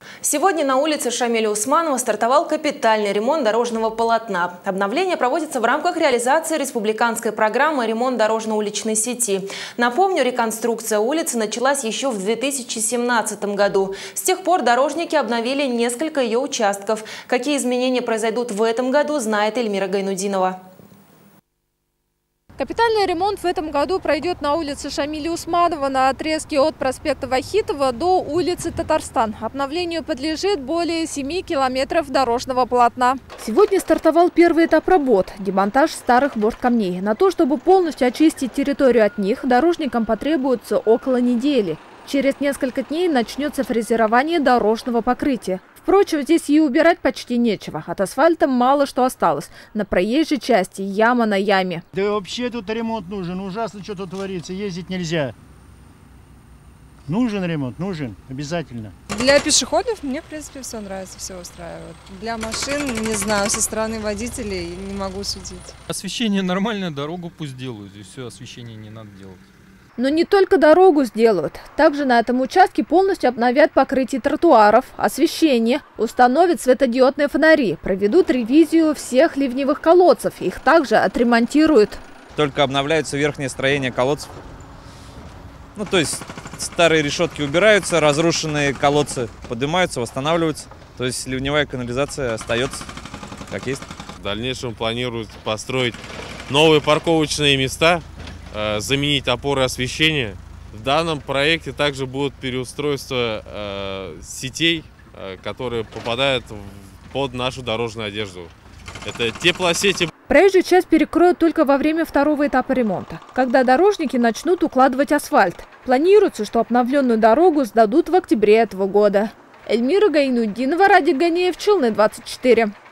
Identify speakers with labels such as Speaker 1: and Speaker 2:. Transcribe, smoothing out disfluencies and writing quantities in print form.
Speaker 1: Сегодня на улице Шамиля Усманова стартовал капитальный ремонт дорожного полотна. Обновление проводится в рамках реализации республиканской программы «Ремонт дорожно-уличной сети». Напомню, реконструкция улицы началась еще в 2017 году. С тех пор дорожники обновили несколько ее участков. Какие изменения произойдут в этом году, знает Эльмира Гайнудинова.
Speaker 2: Капитальный ремонт в этом году пройдет на улице Шамиля Усманова на отрезке от проспекта Вахитова до улицы Татарстан. Обновлению подлежит более 7 километров дорожного полотна. Сегодня стартовал первый этап работ – демонтаж старых борткамней. На то, чтобы полностью очистить территорию от них, дорожникам потребуется около недели. Через несколько дней начнется фрезерование дорожного покрытия. Впрочем, здесь и убирать почти нечего. От асфальта мало что осталось. На проезжей части яма на яме.
Speaker 3: Да вообще тут ремонт нужен. Ужасно, что тут творится. Ездить нельзя. Нужен ремонт, нужен. Обязательно.
Speaker 4: Для пешеходов мне, в принципе, все нравится, все устраивает. Для машин, не знаю, со стороны водителей не могу судить.
Speaker 5: Освещение нормальное, дорогу пусть делают. И все, освещение не надо делать.
Speaker 2: Но не только дорогу сделают. Также на этом участке полностью обновят покрытие тротуаров, освещение, установят светодиодные фонари, проведут ревизию всех ливневых колодцев. Их также отремонтируют.
Speaker 6: Только обновляются верхнее строение колодцев. То есть старые решетки убираются, разрушенные колодцы поднимаются, восстанавливаются. То есть ливневая канализация остается как есть.
Speaker 7: В дальнейшем планируют построить новые парковочные места, заменить опоры освещения. В данном проекте также будут переустройства сетей, которые попадают под нашу дорожную одежду. Это теплосети.
Speaker 2: Проезжую часть перекроют только во время второго этапа ремонта, когда дорожники начнут укладывать асфальт. Планируется, что обновленную дорогу сдадут в октябре этого года. Эльмира Гайнудинова, Радик Ганеев, Челны 24.